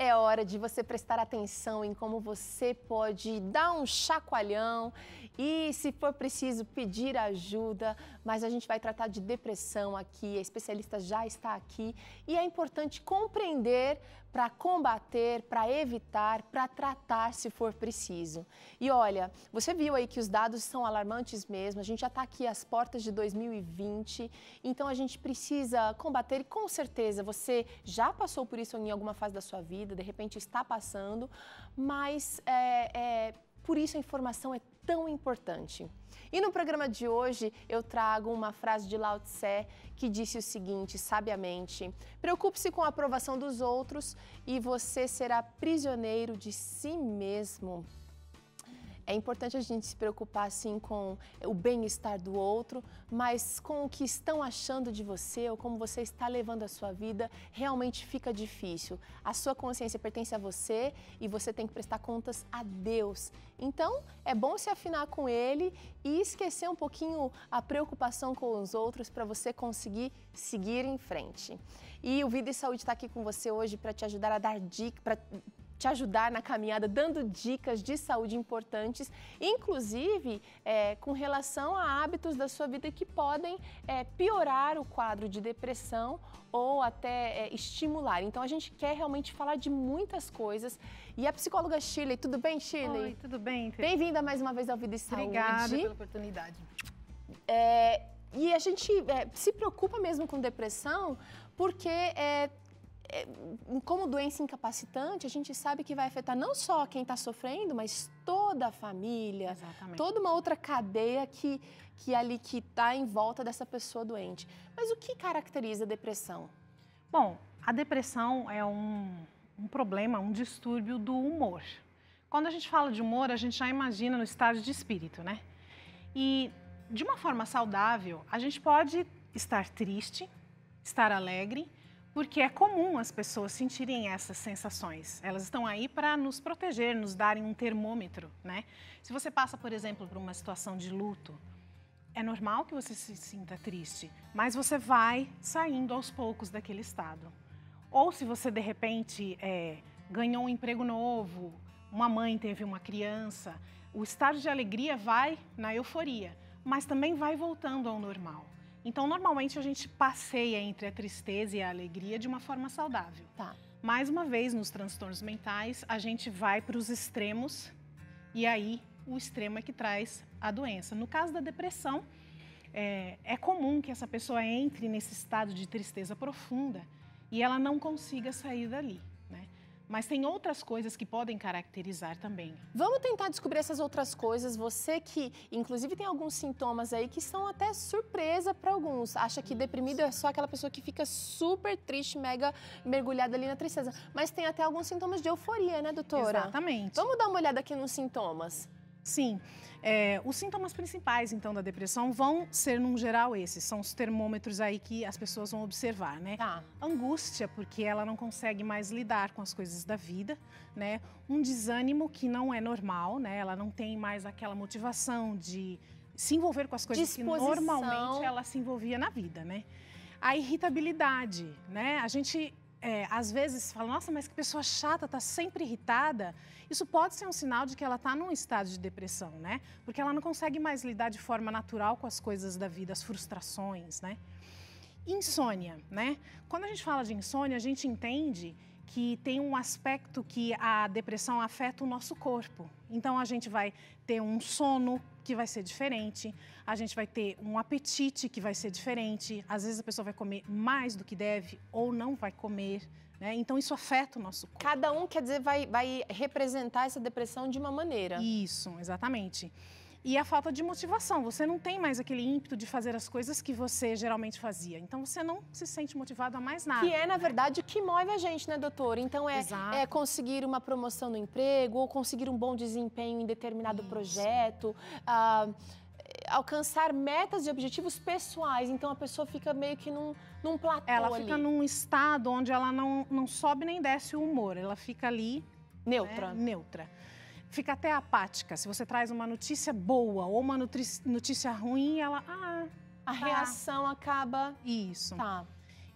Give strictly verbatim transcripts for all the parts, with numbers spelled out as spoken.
É hora de você prestar atenção em como você pode dar um chacoalhão e, se for preciso, pedir ajuda. Mas a gente vai tratar de depressão aqui, a especialista já está aqui e é importante compreender para combater, para evitar, para tratar se for preciso. E olha, você viu aí que os dados são alarmantes mesmo, a gente já está aqui às portas de dois mil e vinte, então a gente precisa combater e com certeza você já passou por isso em alguma fase da sua vida, de repente está passando, mas é, é, por isso a informação é tão importante. E no programa de hoje eu trago uma frase de Lao Tse que disse o seguinte, sabiamente: preocupe-se com a aprovação dos outros e você será prisioneiro de si mesmo. É importante a gente se preocupar, sim, com o bem-estar do outro, mas com o que estão achando de você ou como você está levando a sua vida, realmente fica difícil. A sua consciência pertence a você e você tem que prestar contas a Deus. Então, é bom se afinar com Ele e esquecer um pouquinho a preocupação com os outros para você conseguir seguir em frente. E o Vida e Saúde está aqui com você hoje para te ajudar a dar dicas, para te ajudar na caminhada, dando dicas de saúde importantes, inclusive é, com relação a hábitos da sua vida que podem é, piorar o quadro de depressão ou até é, estimular. Então a gente quer realmente falar de muitas coisas. E a psicóloga Shirley, tudo bem, Shirley? Oi, tudo bem? Bem-vinda mais uma vez ao Vida e Saúde. Obrigada pela oportunidade. É, e a gente é, se preocupa mesmo com depressão porque é, como doença incapacitante, a gente sabe que vai afetar não só quem está sofrendo, mas toda a família, Exatamente. Toda uma outra cadeia que, que ali que está em volta dessa pessoa doente. Mas o que caracteriza a depressão? Bom, a depressão é um, um problema, um distúrbio do humor. Quando a gente fala de humor, a gente já imagina no estado de espírito, né? E de uma forma saudável, a gente pode estar triste, estar alegre, porque é comum as pessoas sentirem essas sensações. Elas estão aí para nos proteger, nos darem um termômetro, né? Se você passa, por exemplo, por uma situação de luto, é normal que você se sinta triste, mas você vai saindo aos poucos daquele estado. Ou se você, de repente, é, ganhou um emprego novo, uma mãe teve uma criança, o estado de alegria vai na euforia, mas também vai voltando ao normal. Então, normalmente, a gente passeia entre a tristeza e a alegria de uma forma saudável. Tá. Mais uma vez, nos transtornos mentais, a gente vai para os extremos e aí o extremo é que traz a doença. No caso da depressão, é, é comum que essa pessoa entre nesse estado de tristeza profunda e ela não consiga sair dali, né? Mas tem outras coisas que podem caracterizar também. Vamos tentar descobrir essas outras coisas. Você que, inclusive, tem alguns sintomas aí que são até surpresa para alguns. Acha que deprimido é só aquela pessoa que fica super triste, mega mergulhada ali na tristeza. Mas tem até alguns sintomas de euforia, né, doutora? Exatamente. Vamos dar uma olhada aqui nos sintomas. Sim, é, os sintomas principais, então, da depressão vão ser, num geral, esses. São os termômetros aí que as pessoas vão observar, né? Tá. Angústia, porque ela não consegue mais lidar com as coisas da vida, né? Um desânimo que não é normal, né? Ela não tem mais aquela motivação de se envolver com as coisas Disposição. que normalmente ela se envolvia na vida, né? A irritabilidade, né? A gente... É, às vezes fala, nossa, mas que pessoa chata, tá sempre irritada. Isso pode ser um sinal de que ela está num estado de depressão, né? Porque ela não consegue mais lidar de forma natural com as coisas da vida, as frustrações, né? Insônia, né? Quando a gente fala de insônia, a gente entende que tem um aspecto que a depressão afeta o nosso corpo. Então, a gente vai ter um sono que vai ser diferente, a gente vai ter um apetite que vai ser diferente, às vezes a pessoa vai comer mais do que deve ou não vai comer, né? Então, isso afeta o nosso corpo. Cada um, quer dizer, vai, vai representar essa depressão de uma maneira. Isso, exatamente. E a falta de motivação, você não tem mais aquele ímpeto de fazer as coisas que você geralmente fazia. Então, você não se sente motivado a mais nada. Que é, na verdade, o que move a gente, né, doutora? Então, é, é conseguir uma promoção no emprego ou conseguir um bom desempenho em determinado Isso. projeto, ah, alcançar metas e objetivos pessoais. Então, a pessoa fica meio que num, num platô Ela ali. fica num estado onde ela não, não sobe nem desce o humor. Ela fica ali... Neutra. Né, neutra. Fica até apática. Se você traz uma notícia boa ou uma notícia ruim, ela... Ah, a tá. reação acaba... Isso. Tá.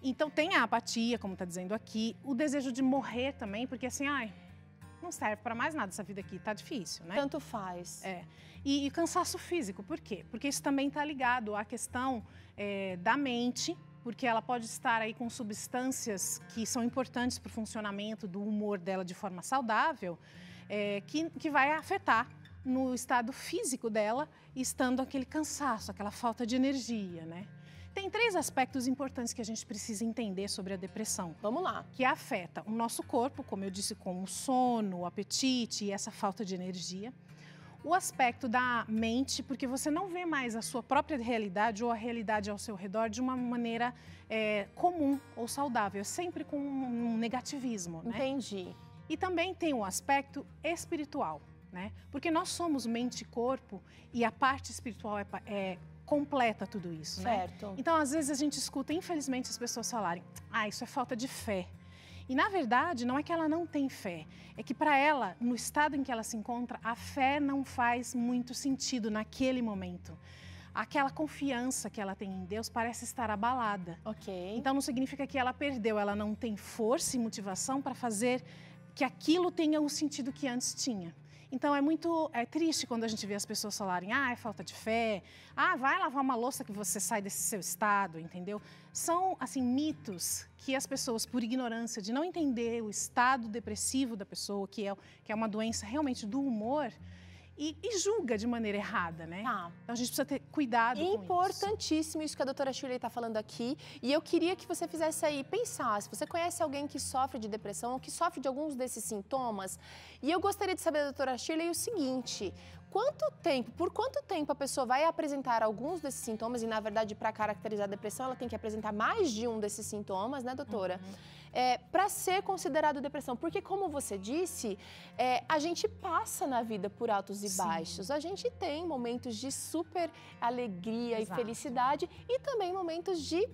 Então tem a apatia, como está dizendo aqui, o desejo de morrer também, porque assim, ai, não serve para mais nada essa vida aqui, tá difícil, né? Tanto faz. É. E, e cansaço físico, por quê? Porque isso também está ligado à questão é, da mente, porque ela pode estar aí com substâncias que são importantes para o funcionamento do humor dela de forma saudável, é, que, que vai afetar no estado físico dela, estando aquele cansaço, aquela falta de energia, né? Tem três aspectos importantes que a gente precisa entender sobre a depressão. Vamos lá. Que afeta o nosso corpo, como eu disse, com o sono, o apetite e essa falta de energia. O aspecto da mente, porque você não vê mais a sua própria realidade ou a realidade ao seu redor de uma maneira é, comum ou saudável, sempre com um negativismo, né? Entendi. E também tem o aspecto espiritual, né? Porque nós somos mente e corpo e a parte espiritual é, é completa tudo isso, certo. Né? Então, às vezes a gente escuta, infelizmente, as pessoas falarem, ah, isso é falta de fé. E, na verdade, não é que ela não tem fé, é que para ela, no estado em que ela se encontra, a fé não faz muito sentido naquele momento. Aquela confiança que ela tem em Deus parece estar abalada. Ok. Então, não significa que ela perdeu, ela não tem força e motivação para fazer que aquilo tenha o sentido que antes tinha. Então, é muito é triste quando a gente vê as pessoas falarem, ah, é falta de fé, ah, vai lavar uma louça que você sai desse seu estado, entendeu? São, assim, mitos que as pessoas, por ignorância de não entender o estado depressivo da pessoa, que é, que é uma doença realmente do humor, e, e julga de maneira errada, né? Tá. Então, a gente precisa ter cuidado com isso. Importantíssimo isso que a doutora Shirley está falando aqui. E eu queria que você fizesse aí, pensar, se você conhece alguém que sofre de depressão ou que sofre de alguns desses sintomas. E eu gostaria de saber da doutora Shirley o seguinte, quanto tempo, por quanto tempo a pessoa vai apresentar alguns desses sintomas? E, na verdade, para caracterizar a depressão, ela tem que apresentar mais de um desses sintomas, né, doutora? Uhum. É, para ser considerado depressão, porque como você disse, é, a gente passa na vida por altos e Sim. baixos, a gente tem momentos de super alegria Exato. E felicidade e também momentos de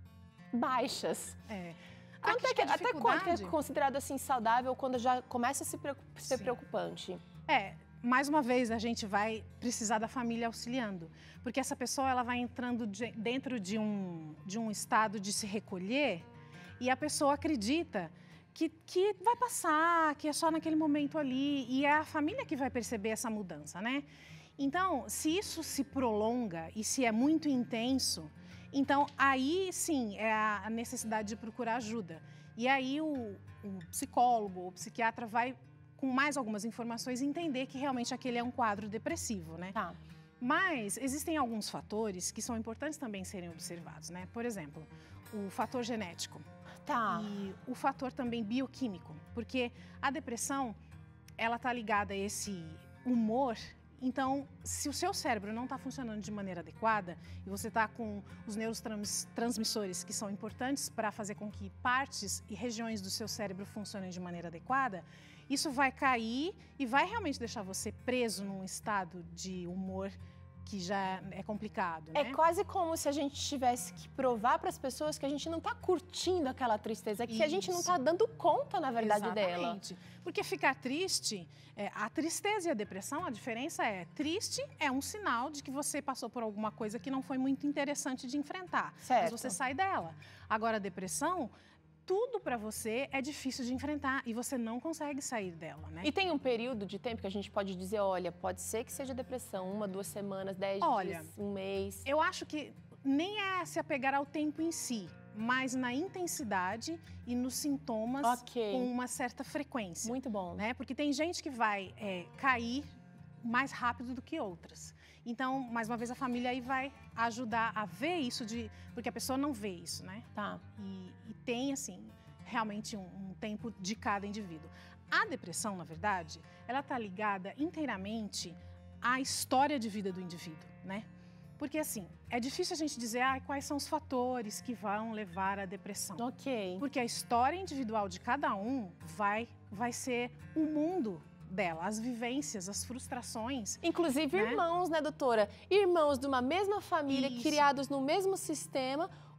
baixas. É. Quanto é que, até quanto é considerado assim saudável quando já começa a se preocup, ser Sim. preocupante? É. Mais uma vez, a gente vai precisar da família auxiliando, porque essa pessoa ela vai entrando de, dentro de um, de um estado de se recolher e a pessoa acredita que, que vai passar, que é só naquele momento ali, e é a família que vai perceber essa mudança, né? Então, se isso se prolonga e se é muito intenso, então aí sim é a necessidade de procurar ajuda. E aí o, o psicólogo, o psiquiatra vai com mais algumas informações, entender que realmente aquele é um quadro depressivo, né? Tá. Mas existem alguns fatores que são importantes também serem observados, né? Por exemplo, o fator genético. Tá. E o fator também bioquímico, porque a depressão, ela tá ligada a esse humor. Então, se o seu cérebro não está funcionando de maneira adequada e você está com os neurotransmissores que são importantes para fazer com que partes e regiões do seu cérebro funcionem de maneira adequada, isso vai cair e vai realmente deixar você preso num estado de humor que já é complicado, né? É quase como se a gente tivesse que provar para as pessoas que a gente não está curtindo aquela tristeza, que Isso. a gente não está dando conta, na verdade, Exatamente. dela. Porque ficar triste, é, a tristeza e a depressão, a diferença é, triste é um sinal de que você passou por alguma coisa que não foi muito interessante de enfrentar. Certo. Mas você sai dela. Agora, a depressão, tudo para você é difícil de enfrentar e você não consegue sair dela, né? E tem um período de tempo que a gente pode dizer, olha, pode ser que seja depressão, uma, duas semanas, dez olha, dias, um mês. Eu acho que nem é se apegar ao tempo em si, mas na intensidade e nos sintomas okay. com uma certa frequência. Muito bom. Né? Porque tem gente que vai é, cair mais rápido do que outras. Então, mais uma vez, a família aí vai ajudar a ver isso, de, porque a pessoa não vê isso, né? Tá. E, e tem, assim, realmente um, um tempo de cada indivíduo. A depressão, na verdade, ela está ligada inteiramente à história de vida do indivíduo, né? Porque, assim, é difícil a gente dizer ah, quais são os fatores que vão levar à depressão. Ok. Porque a história individual de cada um vai, vai ser o mundo dela, as vivências, as frustrações. Inclusive né? irmãos, né, doutora? Irmãos de uma mesma família, Isso. criados no mesmo sistema,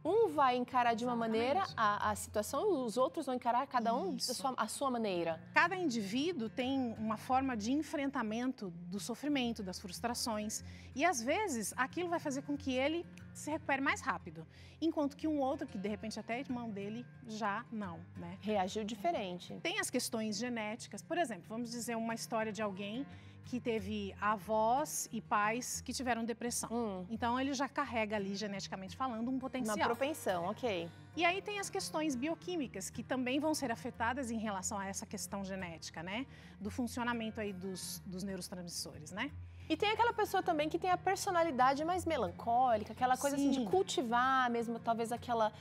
Um vai encarar de uma Exatamente. maneira a, a situação e os outros vão encarar cada um a sua, a sua maneira. Cada indivíduo tem uma forma de enfrentamento do sofrimento, das frustrações. E às vezes aquilo vai fazer com que ele se recupere mais rápido. Enquanto que um outro, que de repente até é irmão dele, já não, né? Reagiu diferente. Tem as questões genéticas. Por exemplo, vamos dizer uma história de alguém que teve avós e pais que tiveram depressão. Hum. Então, ele já carrega ali, geneticamente falando, um potencial. Uma propensão, ok. E aí tem as questões bioquímicas, que também vão ser afetadas em relação a essa questão genética, né? Do funcionamento aí dos, dos neurotransmissores, né? E tem aquela pessoa também que tem a personalidade mais melancólica, aquela coisa assim de cultivar mesmo, talvez aquela...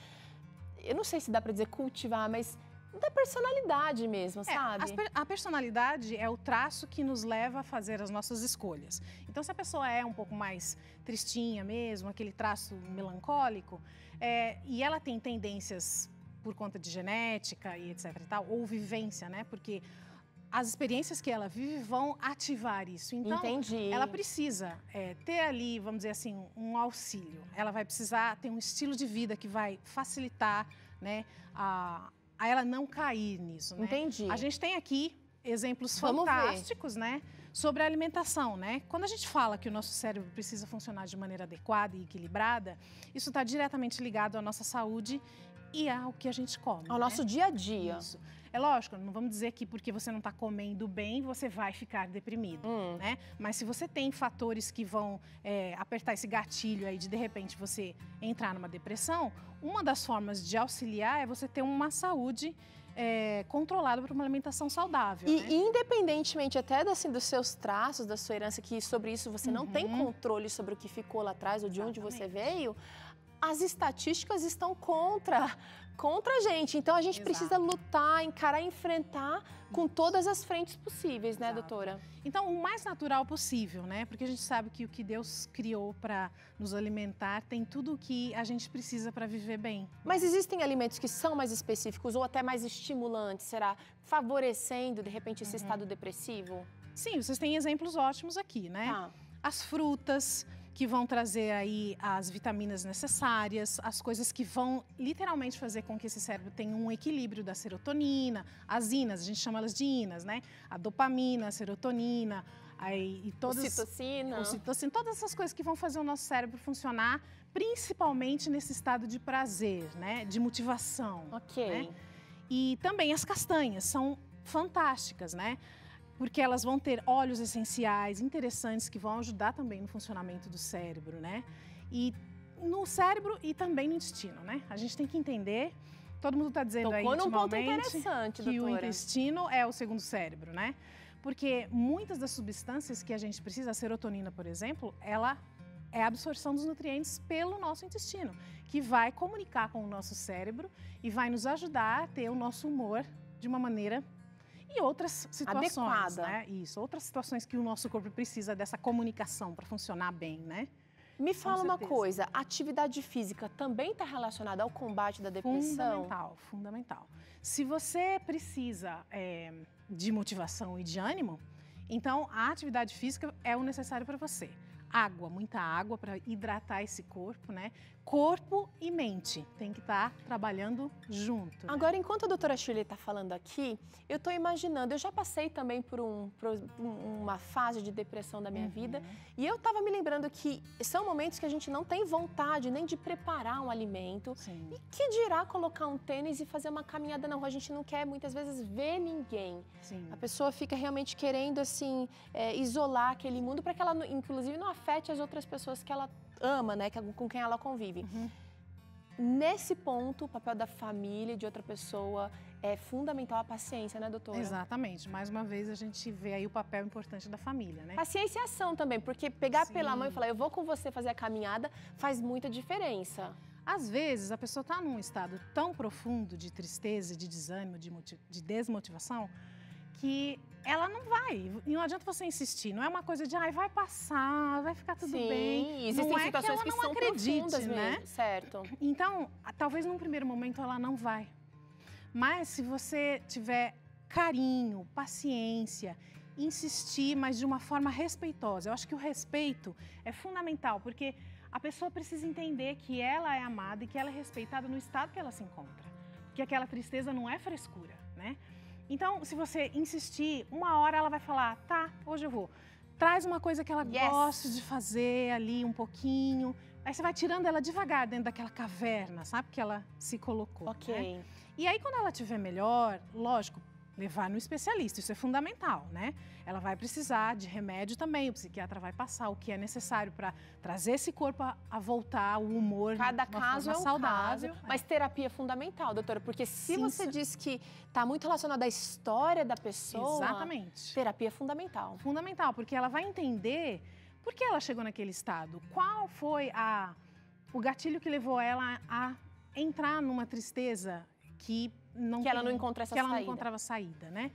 Eu não sei se dá pra dizer cultivar, mas... da personalidade mesmo, é, sabe? Per a personalidade é o traço que nos leva a fazer as nossas escolhas. Então, se a pessoa é um pouco mais tristinha mesmo, aquele traço melancólico, é, e ela tem tendências por conta de genética e etc e tal, ou vivência, né? Porque as experiências que ela vive vão ativar isso. Então, Entendi. ela precisa é, ter ali, vamos dizer assim, um auxílio. Ela vai precisar ter um estilo de vida que vai facilitar, né, a... a ela não cair nisso, né? Entendi. A gente tem aqui exemplos Vamos fantásticos, ver. né? Sobre a alimentação, né? Quando a gente fala que o nosso cérebro precisa funcionar de maneira adequada e equilibrada, isso está diretamente ligado à nossa saúde e ao que a gente come. Ao né? nosso dia a dia. Isso. É lógico, não vamos dizer que porque você não está comendo bem, você vai ficar deprimido, hum. né? Mas se você tem fatores que vão é, apertar esse gatilho aí de, de repente, você entrar numa depressão, uma das formas de auxiliar é você ter uma saúde é, controlada por uma alimentação saudável. E né? independentemente até assim, dos seus traços, da sua herança, que sobre isso você não Uhum. tem controle sobre o que ficou lá atrás ou de onde você Exatamente. veio, as estatísticas estão contra, contra a gente. Então, a gente Exato. precisa lutar, encarar e enfrentar com todas as frentes possíveis, né, Exato. doutora? Então, o mais natural possível, né? Porque a gente sabe que o que Deus criou para nos alimentar tem tudo o que a gente precisa para viver bem. Mas existem alimentos que são mais específicos ou até mais estimulantes, será? Favorecendo, de repente, esse Uhum. estado depressivo? Sim, vocês têm exemplos ótimos aqui, né? Tá. As frutas, que vão trazer aí as vitaminas necessárias, as coisas que vão literalmente fazer com que esse cérebro tenha um equilíbrio da serotonina, as inas, a gente chama elas de inas, né? A dopamina, a serotonina, aí, e todas... Ocitocina. Ocitocina, todas essas coisas que vão fazer o nosso cérebro funcionar, principalmente nesse estado de prazer, né? De motivação. Ok. Né? E também as castanhas são fantásticas, né? Porque elas vão ter óleos essenciais interessantes que vão ajudar também no funcionamento do cérebro, né? E no cérebro e também no intestino, né? A gente tem que entender, todo mundo está dizendo aí Tocou num ponto ultimamente interessante, que o doutora. intestino é o segundo cérebro, né? Porque muitas das substâncias que a gente precisa, a serotonina, por exemplo, ela é a absorção dos nutrientes pelo nosso intestino, que vai comunicar com o nosso cérebro e vai nos ajudar a ter o nosso humor de uma maneira e outras situações, adequada. né? Isso, outras situações que o nosso corpo precisa dessa comunicação para funcionar bem, né? Me fala uma certeza. coisa, a atividade física também está relacionada ao combate da depressão? Fundamental, fundamental. Se você precisa é, de motivação e de ânimo, então a atividade física é o necessário para você. Água, muita água para hidratar esse corpo, né? Corpo e mente tem que estar tá trabalhando junto. Né? Agora, enquanto a doutora Shirley está falando aqui, eu estou imaginando, eu já passei também por, um, por uma fase de depressão da minha Uhum. vida, e eu estava me lembrando que são momentos que a gente não tem vontade nem de preparar um alimento, Sim. e que dirá colocar um tênis e fazer uma caminhada na rua, a gente não quer muitas vezes ver ninguém. Sim. A pessoa fica realmente querendo, assim, é, isolar aquele mundo para que ela, inclusive, não afete as outras pessoas que ela ama, né, com quem ela convive. Uhum. Nesse ponto, o papel da família, de outra pessoa, é fundamental a paciência, né, doutora? Exatamente. Mais uma vez, a gente vê aí o papel importante da família, né? Paciência e ação também, porque pegar Sim. pela mão e falar, eu vou com você fazer a caminhada, faz muita diferença. Às vezes, a pessoa está num estado tão profundo de tristeza, de desânimo, de, de desmotivação, que ela não vai. E não adianta você insistir. Não é uma coisa de, ai, vai passar, vai ficar tudo Sim, bem. existem não é situações que, ela que, não são acredite, profundas né? mesmo, certo. Então, talvez num primeiro momento ela não vai. Mas se você tiver carinho, paciência, insistir, mas de uma forma respeitosa. Eu acho que o respeito é fundamental, porque a pessoa precisa entender que ela é amada e que ela é respeitada no estado que ela se encontra. Porque aquela tristeza não é frescura, né? Então, se você insistir, uma hora ela vai falar, tá, hoje eu vou. Traz uma coisa que ela Yes. goste de fazer ali um pouquinho. Aí você vai tirando ela devagar dentro daquela caverna, sabe? Que ela se colocou. Ok. Né? E aí, quando ela estiver melhor, lógico, levar no especialista, isso é fundamental, né? Ela vai precisar de remédio também, o psiquiatra vai passar o que é necessário para trazer esse corpo a, a voltar, o humor Cada de uma caso forma é um saudável. caso, mas terapia é fundamental, doutora, porque se Sim, você sim. diz que está muito relacionado à história da pessoa, Exatamente. terapia é fundamental. Fundamental, porque ela vai entender por que ela chegou naquele estado, qual foi a, o gatilho que levou ela a entrar numa tristeza que não Que ela tem- não encontra essa que ela não saída. encontrava saída, né?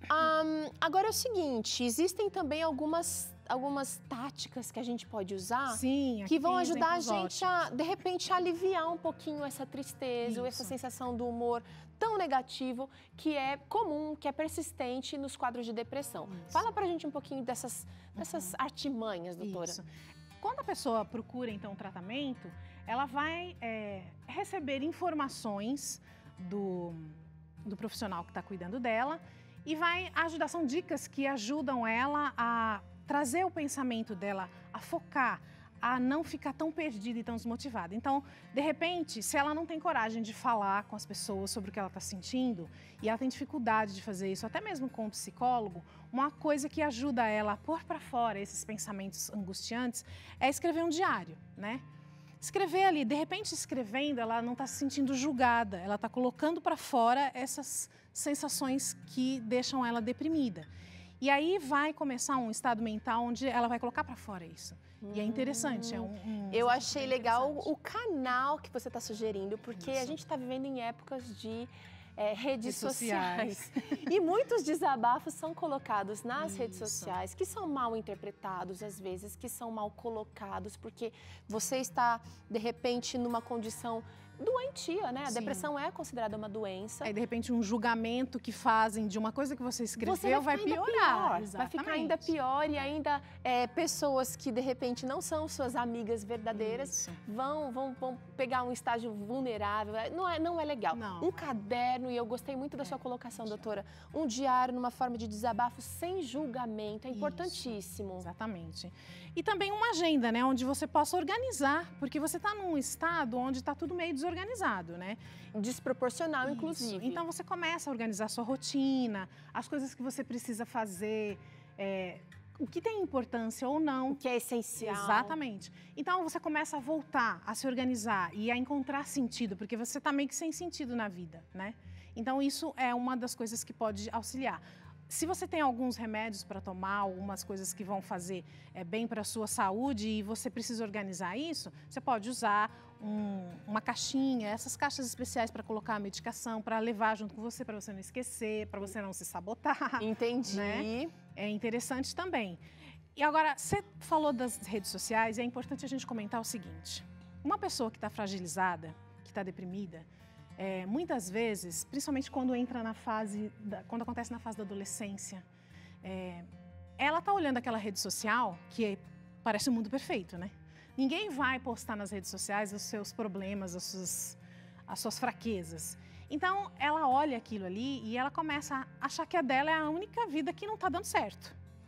Ahn, agora é o seguinte, existem também algumas, algumas táticas que a gente pode usar Sim, que aqui vão tem ajudar a exemplos gente a, de repente, aliviar um pouquinho essa tristeza ou essa Isso. sensação do humor tão negativo que é comum, que é persistente nos quadros de depressão. Isso. Fala pra gente um pouquinho dessas, dessas artimanhas, doutora. Isso. Quando a pessoa procura, então, tratamento, ela vai é, receber informações do, do profissional que está cuidando dela e vai ajudar, são dicas que ajudam ela a trazer o pensamento dela, a focar, a não ficar tão perdida e tão desmotivada. Então, de repente, se ela não tem coragem de falar com as pessoas sobre o que ela está sentindo e ela tem dificuldade de fazer isso, até mesmo com o psicólogo, uma coisa que ajuda ela a pôr para fora esses pensamentos angustiantes é escrever um diário, né? Escrever ali, de repente escrevendo, ela não está se sentindo julgada, ela está colocando para fora essas sensações que deixam ela deprimida. E aí vai começar um estado mental onde ela vai colocar para fora isso. E é interessante, é um, um Eu exercício achei bem legal interessante. o canal que você está sugerindo, porque a Isso. gente está vivendo em épocas de é, redes, Redes sociais. sociais. E muitos desabafos são colocados nas redes Isso. sociais, que são mal interpretados às vezes, que são mal colocados, porque você está, de repente, numa condição doentia, né? A Sim. depressão é considerada uma doença. Aí, de repente, um julgamento que fazem de uma coisa que você escreveu Você vai, ficar ainda piorar. pior, vai ficar ainda Exatamente. pior e ainda é, pessoas que de repente não são suas amigas verdadeiras Isso. vão, vão, vão pegar um estágio vulnerável. Não é, não é legal. Não. Um caderno, e eu gostei muito da sua colocação, doutora, um diário numa forma de desabafo sem julgamento, é Isso. importantíssimo. Exatamente. E também uma agenda, né, onde você possa organizar, porque você está num estado onde está tudo meio desorganizado, né? Desproporcional, Isso. inclusive. Então você começa a organizar a sua rotina, as coisas que você precisa fazer, é, o que tem importância ou não. O que é essencial. Exatamente. Então você começa a voltar, a se organizar e a encontrar sentido, porque você está meio que sem sentido na vida, né? Então isso é uma das coisas que pode auxiliar. Se você tem alguns remédios para tomar, algumas coisas que vão fazer é, bem para a sua saúde e você precisa organizar isso, você pode usar um, uma caixinha, essas caixas especiais para colocar a medicação, para levar junto com você, para você não esquecer, para você não se sabotar. Entendi. Né? É interessante também. E agora, você falou das redes sociais e é importante a gente comentar o seguinte. Uma pessoa que está fragilizada, que está deprimida, É, muitas vezes, principalmente quando entra na fase, da, quando acontece na fase da adolescência, é, ela tá olhando aquela rede social que é, parece um mundo perfeito, né? Ninguém vai postar nas redes sociais os seus problemas, as suas, as suas fraquezas. Então, ela olha aquilo ali e ela começa a achar que a dela é a única vida que não está dando certo.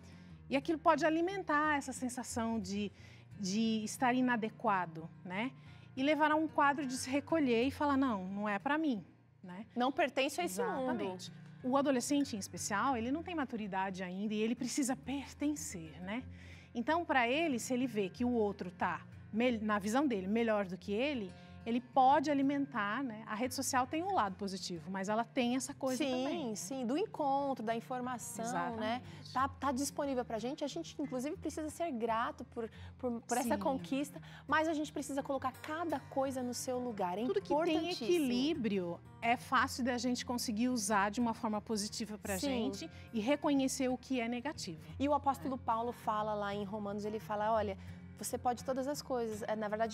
E aquilo pode alimentar essa sensação de, de estar inadequado, né? E levar a um quadro de se recolher e falar, não, não é para mim, né? Não pertence a esse Exatamente. mundo. O adolescente, em especial, ele não tem maturidade ainda e ele precisa pertencer, né? Então, para ele, se ele vê que o outro tá, na visão dele, melhor do que ele, ele pode alimentar, né? A rede social tem um lado positivo, mas ela tem essa coisa sim, também. Sim, sim, do encontro, da informação, Exatamente. né? Tá, tá disponível pra gente, a gente inclusive precisa ser grato por, por, por essa Sim. conquista, mas a gente precisa colocar cada coisa no seu lugar, é Tudo que tem importantíssimo. equilíbrio é fácil da gente conseguir usar de uma forma positiva pra Sim. gente e reconhecer o que é negativo. E o apóstolo Paulo fala lá em Romanos, ele fala, olha, você pode todas as coisas, na verdade,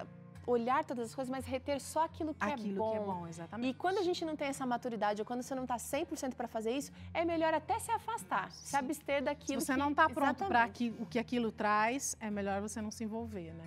olhar todas as coisas, mas reter só aquilo que Aquilo é bom. que é bom, exatamente. E quando a gente não tem essa maturidade, ou quando você não está cem por cento para fazer isso, é melhor até se afastar, Sim. se abster daquilo Se você que... não está pronto para Exatamente. o que aquilo traz, é melhor você não se envolver, né?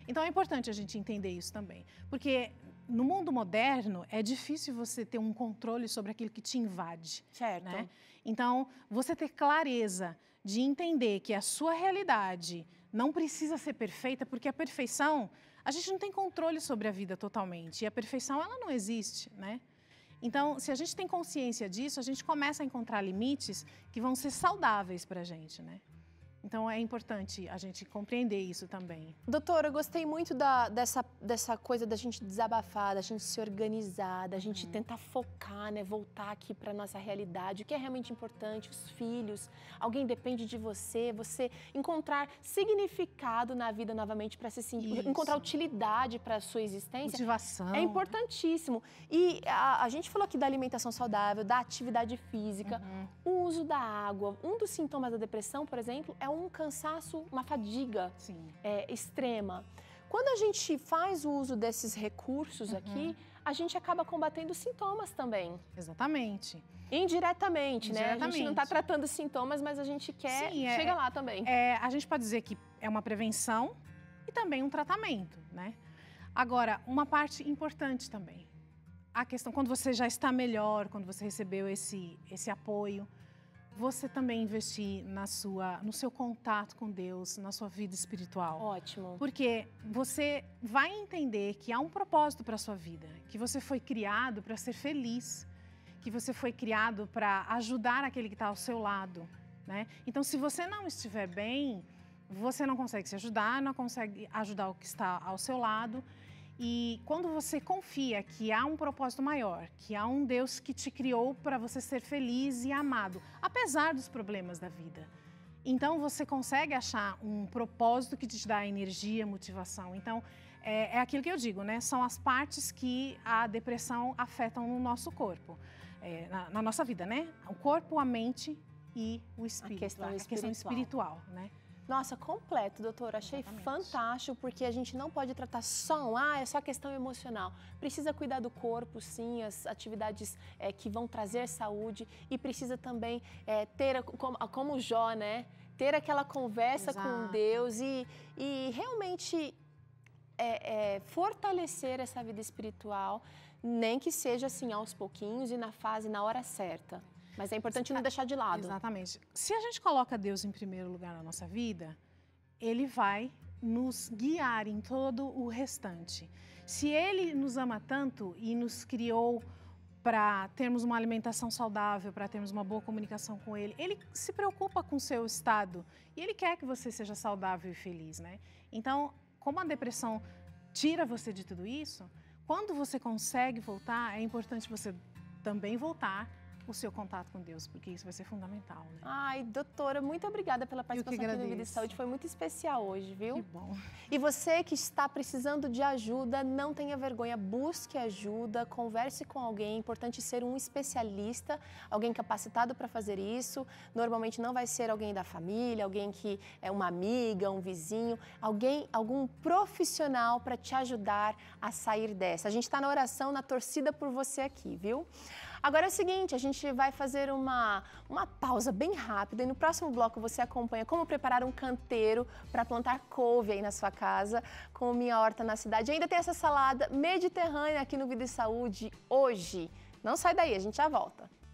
Então é importante a gente entender isso também, porque no mundo moderno é difícil você ter um controle sobre aquilo que te invade. Certo. Né? Então, você ter clareza de entender que a sua realidade não precisa ser perfeita, porque a perfeição, a gente não tem controle sobre a vida totalmente, e a perfeição ela não existe, né? Então, se a gente tem consciência disso, a gente começa a encontrar limites que vão ser saudáveis para a gente, né? Então, é importante a gente compreender isso também. Doutora, eu gostei muito da, dessa, dessa coisa da gente desabafar, da gente se organizar, da gente uhum. tentar focar, né? Voltar aqui para a nossa realidade, o que é realmente importante, os filhos, alguém depende de você, você encontrar significado na vida novamente para se sentir, encontrar utilidade para a sua existência. Motivação. É importantíssimo. E a, a gente falou aqui da alimentação saudável, da atividade física, uhum. o uso da água. Um dos sintomas da depressão, por exemplo, é um cansaço, uma fadiga é, extrema. Quando a gente faz o uso desses recursos uhum. aqui, a gente acaba combatendo sintomas também. Exatamente. Indiretamente, Indiretamente. né? A gente não está tratando sintomas, mas a gente quer Sim, é, chega lá também. É, a gente pode dizer que é uma prevenção e também um tratamento, né? Agora, uma parte importante também, a questão, quando você já está melhor, quando você recebeu esse, esse apoio, você também investir na sua, no seu contato com Deus, na sua vida espiritual. Ótimo. Porque você vai entender que há um propósito para a sua vida, que você foi criado para ser feliz, que você foi criado para ajudar aquele que está ao seu lado, né? Então, se você não estiver bem, você não consegue se ajudar, não consegue ajudar o que está ao seu lado. E quando você confia que há um propósito maior, que há um Deus que te criou para você ser feliz e amado, apesar dos problemas da vida, então você consegue achar um propósito que te dá energia, motivação. Então, é, é aquilo que eu digo, né? São as partes que a depressão afetam no nosso corpo, é, na, na nossa vida, né? O corpo, a mente e o espírito, a questão, a espiritual. questão espiritual, né? Nossa, completo, doutora. Achei Exatamente. fantástico, porque a gente não pode tratar só um, ah, é só questão emocional. Precisa cuidar do corpo, sim, as atividades é, que vão trazer saúde e precisa também é, ter, como, como Jó, né? Ter aquela conversa Exato. com Deus e, e realmente é, é, fortalecer essa vida espiritual, nem que seja assim aos pouquinhos e na fase, na hora certa. Mas é importante não deixar de lado. Exatamente. Se a gente coloca Deus em primeiro lugar na nossa vida, Ele vai nos guiar em todo o restante. Se Ele nos ama tanto e nos criou para termos uma alimentação saudável, para termos uma boa comunicação com Ele, Ele se preocupa com o seu estado e Ele quer que você seja saudável e feliz, né? Então, como a depressão tira você de tudo isso, quando você consegue voltar, é importante você também voltar o seu contato com Deus, porque isso vai ser fundamental, né? Ai, doutora, muito obrigada pela participação aqui no Vida e Saúde. Foi muito especial hoje, viu? Que bom. E você que está precisando de ajuda, não tenha vergonha, busque ajuda, converse com alguém. É importante ser um especialista, alguém capacitado para fazer isso. Normalmente não vai ser alguém da família, alguém que é uma amiga, um vizinho, alguém, algum profissional para te ajudar a sair dessa. A gente está na oração, na torcida por você aqui, viu? Agora é o seguinte, a gente vai fazer uma, uma pausa bem rápida e no próximo bloco você acompanha como preparar um canteiro para plantar couve aí na sua casa com Minha Horta na Cidade. E ainda tem essa salada mediterrânea aqui no Vida e Saúde hoje. Não sai daí, a gente já volta.